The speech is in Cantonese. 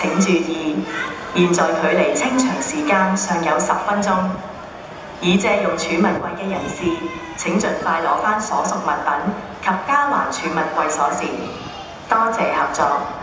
請注意，現在距離清場時間尚有10分鐘，已借用儲物櫃嘅人士請盡快攞返所屬物品及交還儲物櫃鎖匙。多謝合作。